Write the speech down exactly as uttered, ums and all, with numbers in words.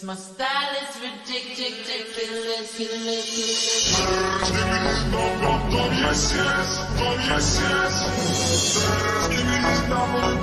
my style is ridiculous, ridiculous, ridiculous. Give me this number, yes, yes, yes, yes. Give me this number.